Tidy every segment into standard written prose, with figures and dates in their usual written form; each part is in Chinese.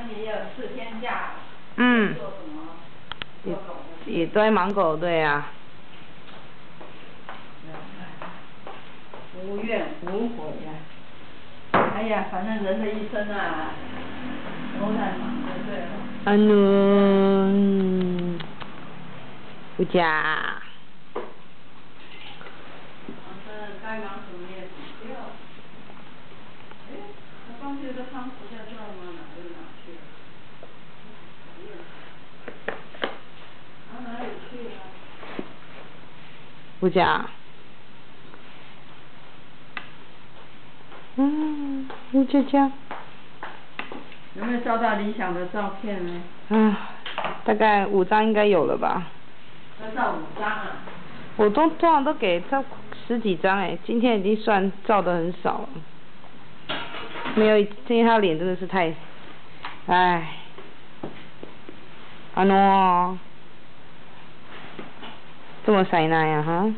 也有4天假。 嗯。 做什么？ 也对，忙狗，对啊。 无怨无悔呀。哎呀，反正人的一生啊，都在忙就对了。 不假。 该忙什么也不掉。哎，我放这个汤匙在这儿吗？哪去了？哪里去了？ 不假。吴佳佳。 有没有照到理想的照片呢？ 大概5张应该有了吧。 要照5张啊？ 我通常都给照10几张哎，今天已经算照的很少了。没有，今天他脸真的是太，唉。阿诺，这么塞奶呀哈？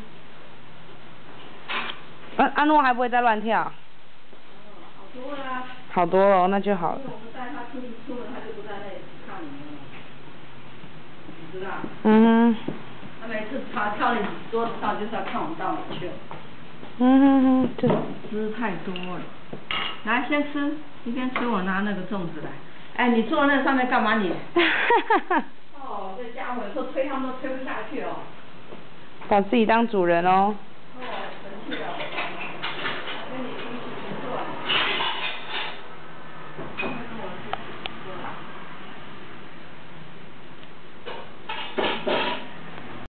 阿诺还不会再乱跳？ 好多啦。 好多了，那就好了。 因为我们带他出门，他就不在那里看你们了，你知道？他每次跳你桌子上，就是要看我们到哪去了。 对。 吃太多了。来，先吃，一边吃我拿那个粽子来。哎，你坐那上面干嘛你？哦，这家伙有时候推他们都推不下去哦。 把自己当主人哦。